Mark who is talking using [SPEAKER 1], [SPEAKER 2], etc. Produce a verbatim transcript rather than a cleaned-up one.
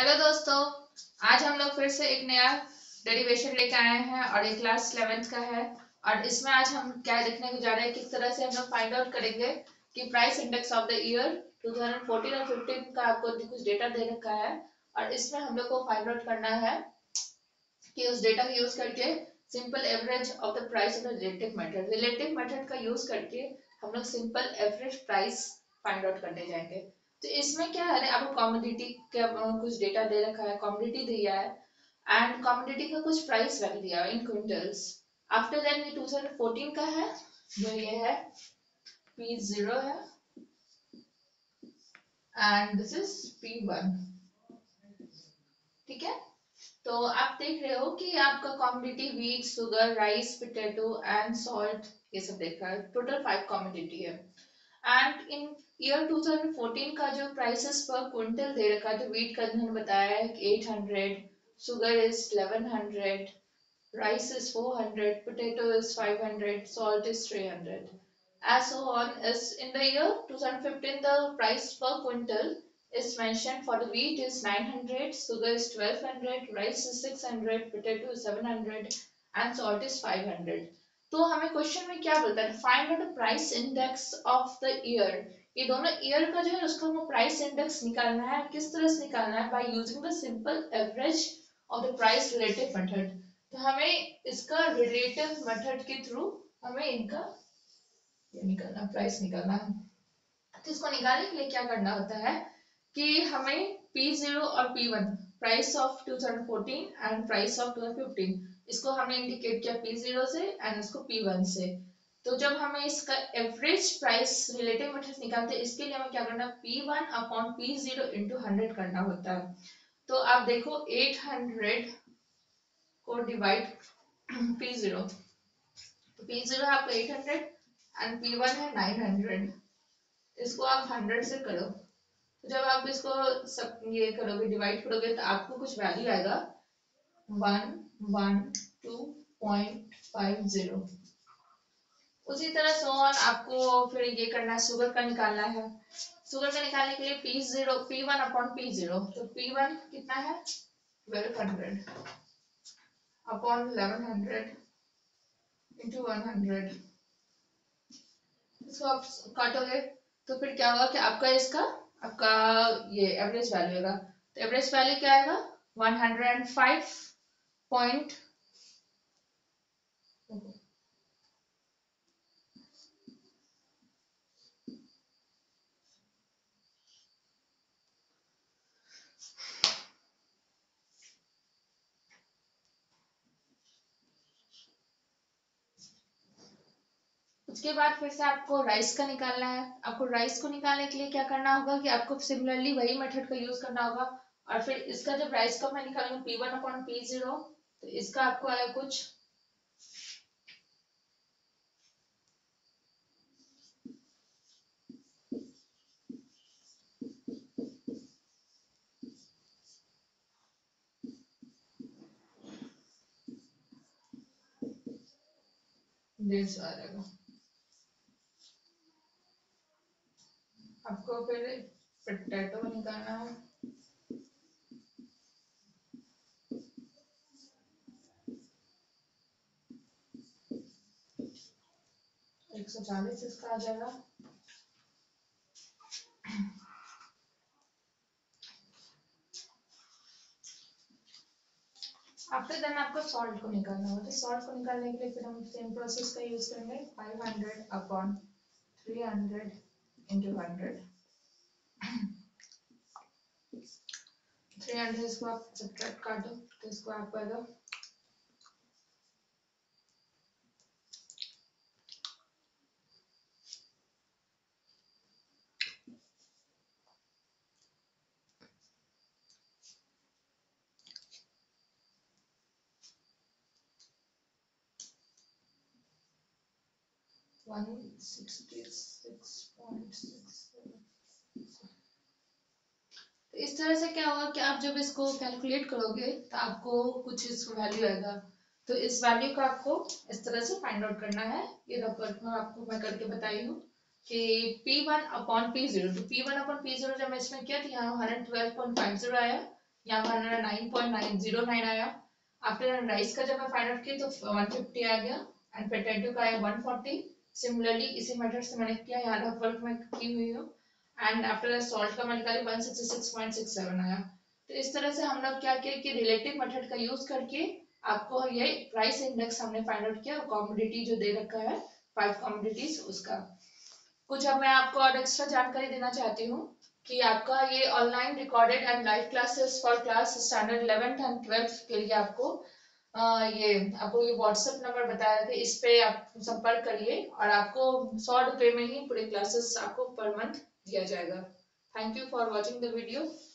[SPEAKER 1] Hello दोस्तों, आज हम लोग फिर से एक नया डेरिवेशन लेके आए हैं और ये क्लास इलेवेंथ का है। और इसमें आज हम क्या देखने को जा रहे हैं, किस तरह से हम लोग फाइंड आउट करेंगे कि price index of the year two thousand fourteen और फिफ्टीन का आपको कुछ डेटा दे रखा है। और इसमें हम लोग को फाइंड आउट करना है कि उस डेटा का यूज करके simple average of the price of the relative method relative method का यूज करके हम लोग simple average price find out करने जाएंगे। तो इसमें क्या है, आपको कमोडिटी का कुछ डेटा दे रखा है, कमोडिटी दिया है एंड कमोडिटी का कुछ प्राइस वैल्यू दिया है इन क्विंटल्स। आफ्टर दैट ये टू थाउजेंड फोर्टीन का है, जो ये है पी ज़ीरो है and this is P one. ठीक है, तो आप देख रहे हो कि आपका commodity wheat, sugar, rice, potato and salt, ये सब देख रहा है। टोटल फाइव कमोडिटी है and in year two thousand fourteen का जो प्राइसेस पर क्विंटल दे रखा है, तो व्हीट का उन्होंने बताया है eight hundred, sugar is eleven hundred, rice is four hundred, potato is five hundred, salt is three hundred. As so on, is in the year twenty fifteen, the price per quintal is mentioned for the wheat is nine hundred, sugar is twelve hundred, rice is six hundred, potato is seven hundred, and salt is five hundred. तो हमें question में क्या बोलता है, find out the price index of the year. ये दोनों year का जो है उसका हमें प्राइस इंडेक्स निकालना है। किस तरह से निकालना है? By using the simple average of the price relative method. तो हमें इसका रिलेटिव मेथड के थ्रू हमें इनका ये निकालना, प्राइस निकालना है। तो इसको निकालने के लिए क्या करना होता है कि हमें पी ज़ीरो और P one, price of two thousand fourteen and price of two thousand fifteen, इसको हमने इंडिकेट किया पी ज़ीरो से एंड इसको पी वन से। तो जब हमें इसका एवरेज प्राइस रिलेटिव मेथड निकालते हैं, इसके लिए हमें क्या करना है, P one upon P zero into hundred करना होता है। तो आप देखो एट हंड्रेड को डिवाइड पी ज़ीरो, तो पी ज़ीरो है आपका eight hundred and P one है नाइन हंड्रेड। इसको आप हंड्रेड से करो, तो जब आप इसको सब ये करोगे, डिवाइड करोगे, तो आपको कुछ वैल्यू आएगा one one two point five zero. उसी तरह सो ऑन आपको फिर ये करना है, शुगर का निकालना है। शुगर का निकालने के लिए P zero P one upon P zero, तो पी वन कितना है twelve hundred upon eleven hundred into one hundred. इसको आप काटोगे तो फिर क्या होगा कि आपका इसका आपका ये एवरेज वैल्यू होगा। तो एवरेज वैल्यू क्या आएगा, वन हंड्रेड फाइव पॉइंट उसके बाद फिर से आपको राइस का निकालना है। आपको राइस को निकालने के लिए क्या करना होगा कि आपको सिमिलरली वही मेथड का यूज करना होगा। और फिर इसका जब राइस का मैं निकालूंगा P one upon P zero, तो इसका आपको आएगा कुछ डेढ़ सौ आ जाएगा। आपको फिर पोटैटो निकालना है। एक सौ चालीस इसका आ जाएगा। आफ्टर देन आपको सॉल्ट को निकालना होगा। तो सॉल्ट को निकालने के लिए फिर हम सेम प्रोसेस का यूज करेंगे, five hundred upon three hundred into hundred. Three hundred इसको आप सब्ट्रैक्ट काटो तो इसको आपको आएगा one sixty six point six seven. तो इस तरह से क्या होगा कि आप जब इसको कैलकुलेट करोगे तो आपको कुछ इसको वैल्यू आएगा। तो इस वैल्यू को आपको इस तरह से फाइंड आउट करना है। ये रफ में आपको मैं करके बताई हूँ कि P one upon P zero, तो P one upon P zero जब मैं इसमें किया तो यहाँ one hundred twelve point five zero आया। यहाँ पर हमारा nine point nine zero nine आया। आफ्टर राइस का जब मैं फाइंड आउट की तो वन फिफ्टी आ गया एंड पोटैटो का आया वन फोर्टी। सिमिलरली इसी मेथड से मैंने किया, यहाँ रफ वर्क में की हुई हूँ। एंड आफ्टर सॉल्ट का मैं निकाली one sixty six point six seven आया। तो इस तरह से हम लोग क्या किया कि रिलेटिव मेथड का यूज करके आपको ये प्राइस इंडेक्स हमने फाइंड आउट किया, कॉमोडिटी जो दे रखा है फाइव कॉमोडिटीज उसका। कुछ अब मैं आपको और एक्स्ट्रा जानकारी देना चाहती हूँ कि आपका ये online recorded and live classes for class standard eleventh and twelfth के लिए आपको आ, ये आपको ये व्हाट्सएप नंबर बताया था, इस पे आप संपर्क करिए और आपको सौ रुपए में ही पूरे क्लासेस आपको पर मंथ दिया जाएगा। Thank you for watching the video.